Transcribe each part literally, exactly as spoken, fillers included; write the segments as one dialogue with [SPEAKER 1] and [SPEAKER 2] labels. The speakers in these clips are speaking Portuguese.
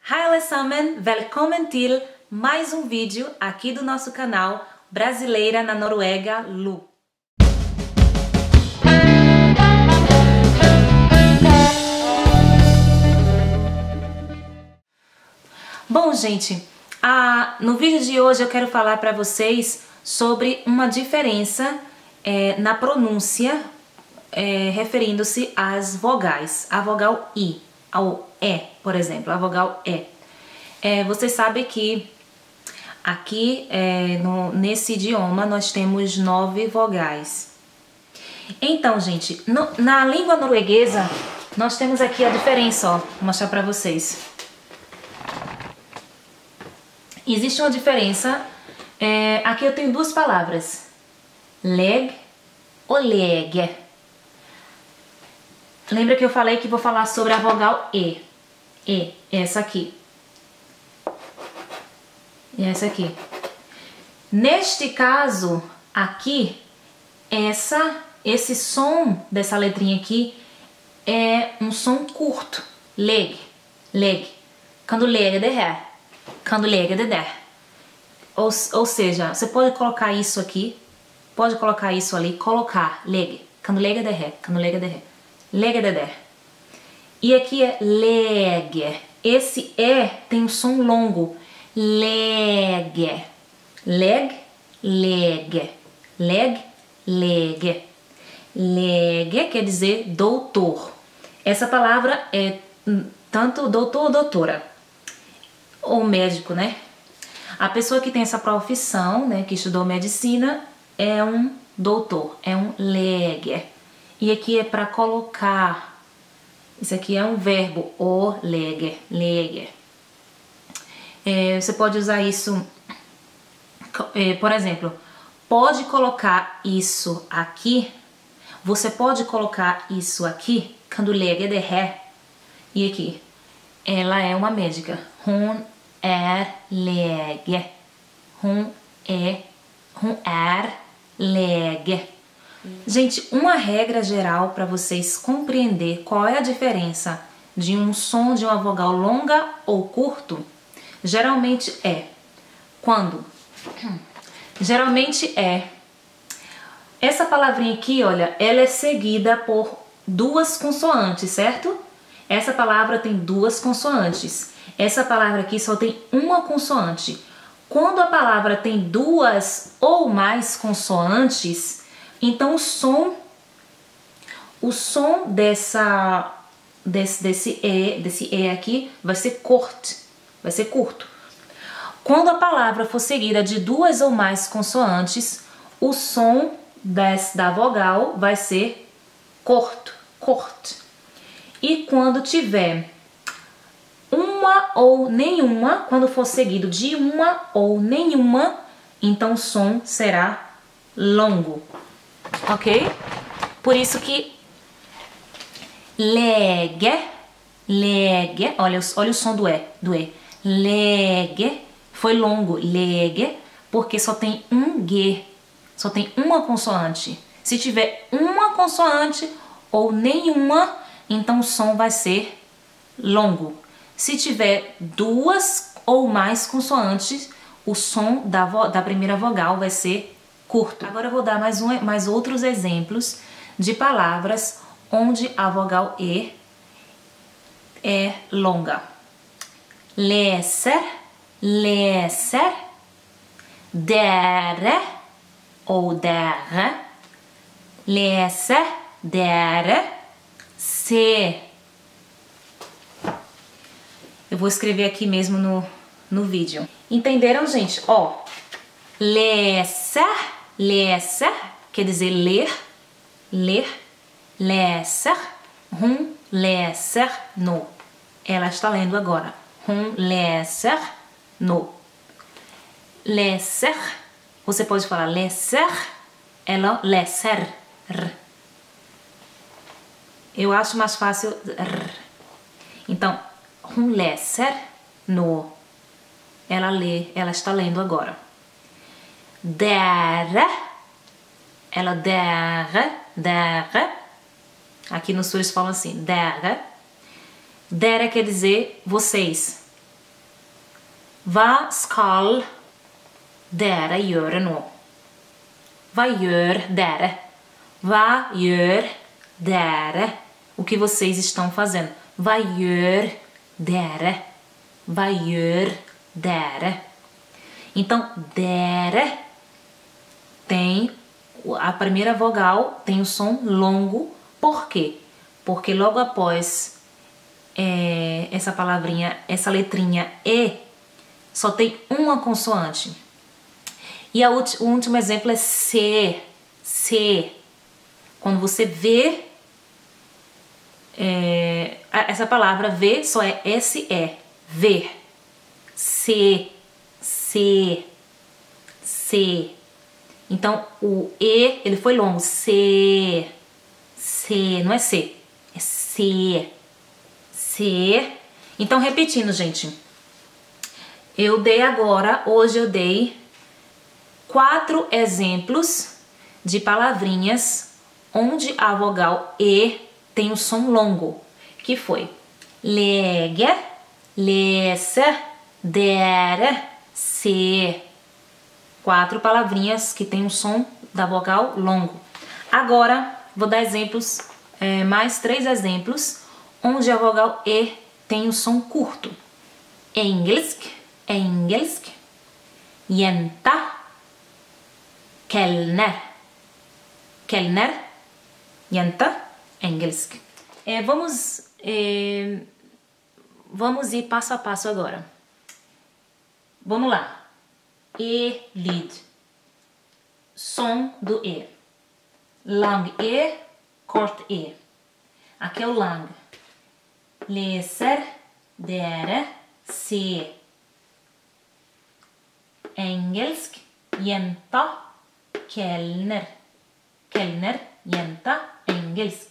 [SPEAKER 1] Hej allesammans! Välkommen till mais um vídeo aqui do nosso canal Brasileira na Noruega, Lu. Bom, gente, ah, no vídeo de hoje eu quero falar para vocês sobre uma diferença é, na pronúncia é, referindo-se às vogais, a vogal I, ao E, por exemplo, a vogal E. É, vocês sabem que aqui é, no, nesse idioma nós temos nove vogais. Então, gente, no, na língua norueguesa nós temos aqui a diferença, ó, vou mostrar para vocês. Existe uma diferença, é, aqui eu tenho duas palavras, leg ou leg. Lembra que eu falei que vou falar sobre a vogal E, E, essa aqui. E essa aqui. Neste caso, aqui, essa, esse som dessa letrinha aqui é um som curto, leg, leg. Quando leg de ré. Quando leg de der. Ou, ou seja, você pode colocar isso aqui, pode colocar isso ali, colocar, leg. Quando leg de ré, quando leg de ré. Leg de der. E aqui é leg. Esse E tem um som longo. Leg. Leg, leg. Leg, leg. Leg quer dizer doutor. Essa palavra é tanto doutor ou doutora. Ou médico, né? A pessoa que tem essa profissão, né, que estudou medicina, é um doutor, é um leg. E aqui é para colocar. Isso aqui é um verbo, o leg, leg. É, você pode usar isso, é, por exemplo, pode colocar isso aqui. Você pode colocar isso aqui, quando leg de ré. E aqui, ela é uma médica. Hon är lege. Hon é, hon är lege. Gente, uma regra geral para vocês compreender qual é a diferença de um som de uma vogal longa ou curto, geralmente é quando, geralmente é, essa palavrinha aqui, olha, ela é seguida por duas consoantes, certo? Essa palavra tem duas consoantes. Essa palavra aqui só tem uma consoante. Quando a palavra tem duas ou mais consoantes, então o som, o som dessa, desse, desse E, desse E aqui vai ser curto, vai ser curto. Quando a palavra for seguida de duas ou mais consoantes, o som desse, da vogal vai ser curto, curto. E quando tiver uma ou nenhuma, quando for seguido de uma ou nenhuma, então o som será longo. Ok? Por isso que lege, lege, olha, olha o som do E, do E. Lege foi longo, lege, porque só tem um G, só tem uma consoante. Se tiver uma consoante ou nenhuma, então o som vai ser longo. Se tiver duas ou mais consoantes, o som da, vo da primeira vogal vai ser curto. Agora eu vou dar mais, um, mais outros exemplos de palavras onde a vogal E é longa. Leser, leser, dere ou dere, leser, dere, se. Eu vou escrever aqui mesmo no, no vídeo. Entenderam, gente? Ó, leser, leser, quer dizer ler, ler, leser, hon leser no. Ela está lendo agora. Hon leser no. Leser, você pode falar leser, ela leser. Eu acho mais fácil. Então, hon leser no. Ela lê, ela está lendo agora. Dere, ela dere, dere. Aqui no sul eles falam assim, dere. Dere quer dizer vocês. Hva skal dere gjøre nå? Hva gjør dere? Hva gjør dere? O que vocês estão fazendo? Hva gjør dere? Hva gjør dere? Então, dere tem a primeira vogal, tem o som longo. Por quê? Porque logo após é, essa palavrinha, essa letrinha E, só tem uma consoante. E a, o último exemplo é se, se. Quando você vê é, essa palavra ver, só é S E, ver. Se, se, se. Então o E, ele foi longo, se, se, não é se, é se, se. Então repetindo, gente, eu dei agora, hoje eu dei quatro exemplos de palavrinhas onde a vogal E tem um som longo, que foi lege, lese, dere, se. Quatro palavrinhas que tem um som da vogal longo. Agora, vou dar exemplos, é, mais três exemplos, onde a vogal E tem um som curto. Engelsk, engelsk, jenta, kelner, kelner, jenta, engelsk. É, vamos, é, vamos ir passo a passo agora. Vamos lá. E-lyd. Som do E. Lang E, kort E. Aqui é o lang. Leser, dere, se. Engelsk, jenta, kelner. Kelner, jenta, engelsk.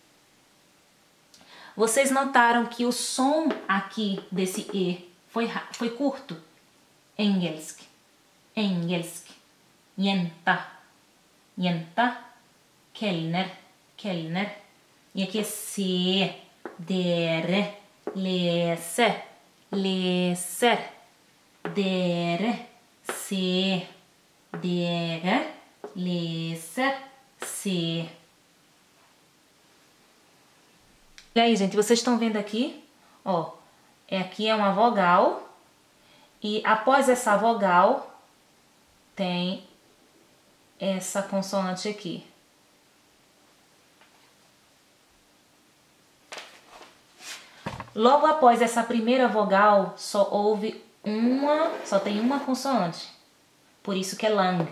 [SPEAKER 1] Vocês notaram que o som aqui desse E foi, foi curto? Engelsk, engelsk, jenta, jenta, kelner, kelner. E aqui é se, dere, leser, leser, dere, se, dere, leser, se. E aí, gente, vocês estão vendo aqui? Ó, é, aqui é uma vogal. E após essa vogal, tem essa consoante aqui. Logo após essa primeira vogal, só houve uma, só tem uma consoante. Por isso que é lang.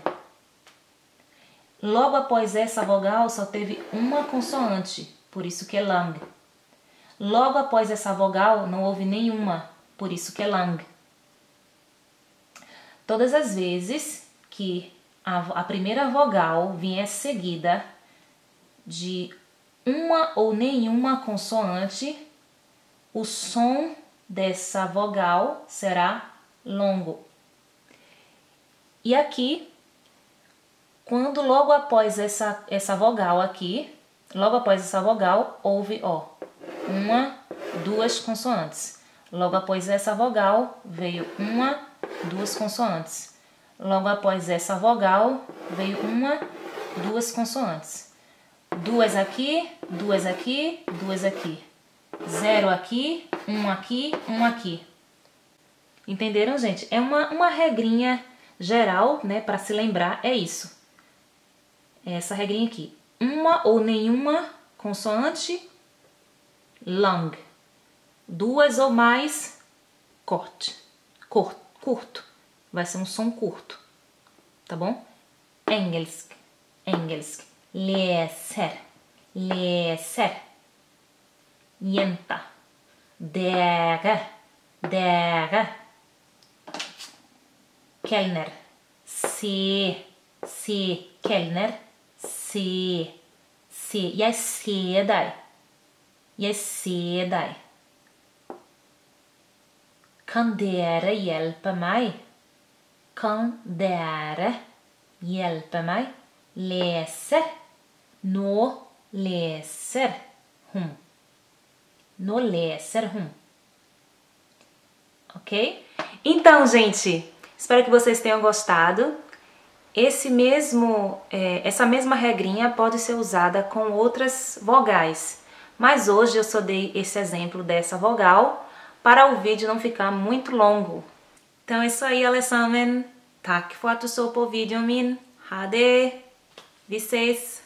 [SPEAKER 1] Logo após essa vogal, só teve uma consoante. Por isso que é lang. Logo após essa vogal, não houve nenhuma. Por isso que é lang. Todas as vezes que a, a primeira vogal vier seguida de uma ou nenhuma consoante, o som dessa vogal será longo. E aqui, quando logo após essa, essa vogal aqui, logo após essa vogal, houve, ó, uma, duas consoantes. Logo após essa vogal, veio uma, duas consoantes. Logo após essa vogal, veio uma, duas consoantes. Duas aqui, duas aqui, duas aqui. Zero aqui, um aqui, um aqui. Entenderam, gente? É uma, uma regrinha geral, né, para se lembrar, é isso. É essa regrinha aqui. Uma ou nenhuma consoante, long. Duas ou mais, corte. Curto, curto. Vai ser um som curto. Tá bom? Engelsk, engelsk. Leser, leser. Jenta. Dere, dere. Kelner. Se, se. Kelner. Se, se. Jeg ser deg. Jeg ser deg. Kan dere hjelpe meg? Kan dere hjelpe meg? Leser. Nå leser hun. Nå leser hun. Ok? Então, gente, espero que vocês tenham gostado. Esse mesmo, é, essa mesma regrinha pode ser usada com outras vogais, mas hoje eu só dei esse exemplo dessa vogal para o vídeo não ficar muito longo. Então é isso aí, allesammans. Tack för att du såg på videon min. Ha det! Vi ses!